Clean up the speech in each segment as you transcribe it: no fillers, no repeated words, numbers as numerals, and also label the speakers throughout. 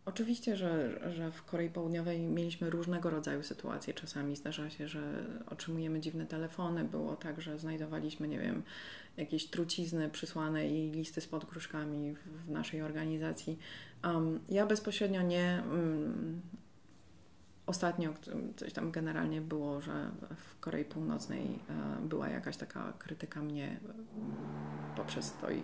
Speaker 1: Oczywiście, że w Korei Południowej mieliśmy różnego rodzaju sytuacje. Czasami zdarza się, że otrzymujemy dziwne telefony. Było tak, że znajdowaliśmy, nie wiem, jakieś trucizny przysłane i listy z podgróżkami w naszej organizacji. Ja bezpośrednio nie. Ostatnio coś tam generalnie było, że w Korei Północnej była jakaś taka krytyka mnie poprzez to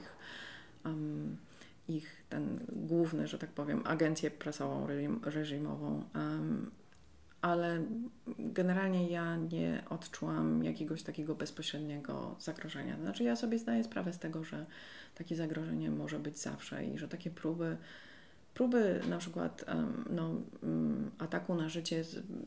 Speaker 1: ich ten główny, że tak powiem, agencję prasową reżimową. Ale generalnie ja nie odczułam jakiegoś takiego bezpośredniego zagrożenia. Znaczy ja sobie zdaję sprawę z tego, że takie zagrożenie może być zawsze i że takie próby na przykład ataku na życie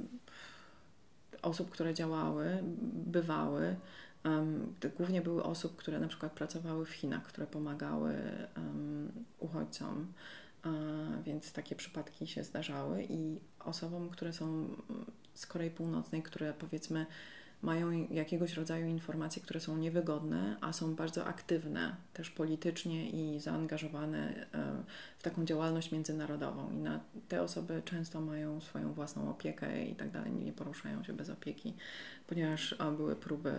Speaker 1: osób, które działały, bywały. Głównie były osób, które na przykład pracowały w Chinach, które pomagały uchodźcom, więc takie przypadki się zdarzały i osobom, które są z Korei Północnej, które powiedzmy mają jakiegoś rodzaju informacje, które są niewygodne, a są bardzo aktywne też politycznie i zaangażowane w taką działalność międzynarodową. I na te osoby często mają swoją własną opiekę i tak dalej, nie poruszają się bez opieki, ponieważ były próby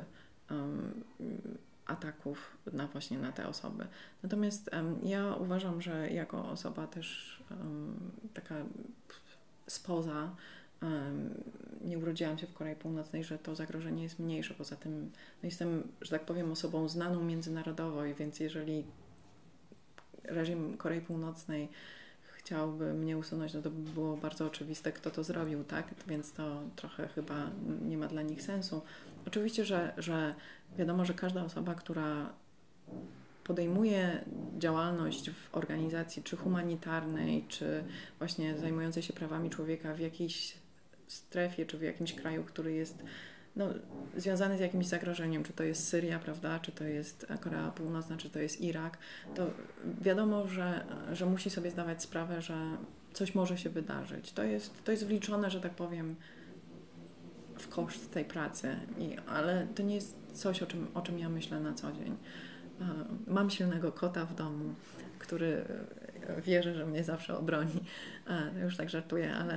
Speaker 1: ataków właśnie na te osoby. Natomiast ja uważam, że jako osoba też taka spoza, nie urodziłam się w Korei Północnej, że to zagrożenie jest mniejsze. Poza tym jestem, że tak powiem, osobą znaną międzynarodowo, i więc jeżeli reżim Korei Północnej chciałby mnie usunąć, no to by było bardzo oczywiste, kto to zrobił, tak? Więc to trochę chyba nie ma dla nich sensu. Oczywiście, że wiadomo, że każda osoba, która podejmuje działalność w organizacji czy humanitarnej, czy właśnie zajmującej się prawami człowieka w jakiejś strefie, czy w jakimś kraju, który jest związany z jakimś zagrożeniem, czy to jest Syria, prawda, czy to jest Korea Północna, czy to jest Irak, to wiadomo, że musi sobie zdawać sprawę, że coś może się wydarzyć. To jest wliczone, że tak powiem, w koszt tej pracy, ale to nie jest coś, o czym ja myślę na co dzień. Mam silnego kota w domu, który wierzy, że mnie zawsze obroni. Już tak żartuję, ale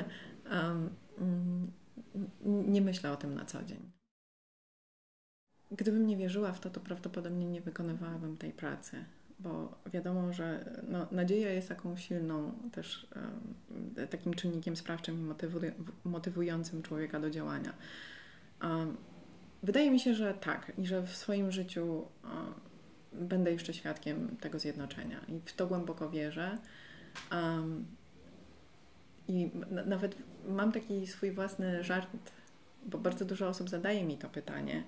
Speaker 1: nie myślę o tym na co dzień. Gdybym nie wierzyła w to, to prawdopodobnie nie wykonywałabym tej pracy, bo wiadomo, że nadzieja jest taką silną też takim czynnikiem sprawczym i motywującym człowieka do działania. Wydaje mi się, że tak i że w swoim życiu będę jeszcze świadkiem tego zjednoczenia i w to głęboko wierzę. I nawet mam taki swój własny żart, bo bardzo dużo osób zadaje mi to pytanie.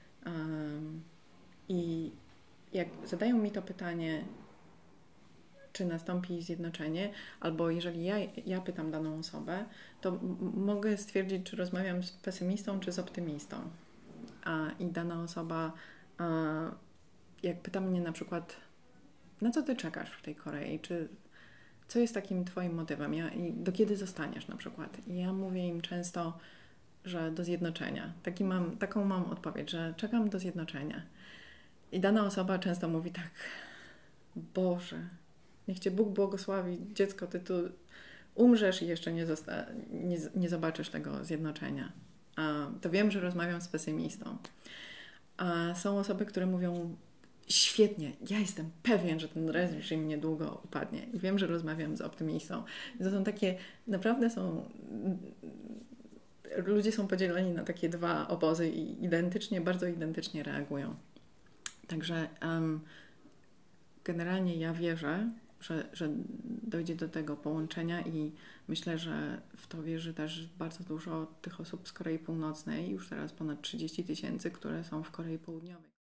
Speaker 1: I jak zadają mi to pytanie, czy nastąpi zjednoczenie, albo jeżeli ja pytam daną osobę, to mogę stwierdzić, czy rozmawiam z pesymistą, czy z optymistą. I dana osoba, jak pyta mnie na przykład, na co ty czekasz w tej Korei, co jest takim twoim motywem, i do kiedy zostaniesz na przykład. I ja mówię im często, że do zjednoczenia. Taką mam odpowiedź, że czekam do zjednoczenia. I dana osoba często mówi tak, Boże, niech Cię Bóg błogosławi, dziecko, Ty tu umrzesz i jeszcze nie zobaczysz tego zjednoczenia. To wiem, że rozmawiam z pesymistą. A są osoby, które mówią, świetnie, ja jestem pewien, że ten reżim niedługo upadnie. I wiem, że rozmawiam z optymistą. I to są takie, naprawdę ludzie są podzieleni na takie dwa obozy i bardzo identycznie reagują. Także generalnie ja wierzę, że dojdzie do tego połączenia i myślę, że w to wierzy też bardzo dużo tych osób z Korei Północnej, już teraz ponad 30 000, które są w Korei Południowej.